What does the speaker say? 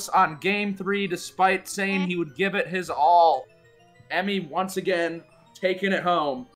on game 3 despite saying he would give it his all. Emmy once again taking it home.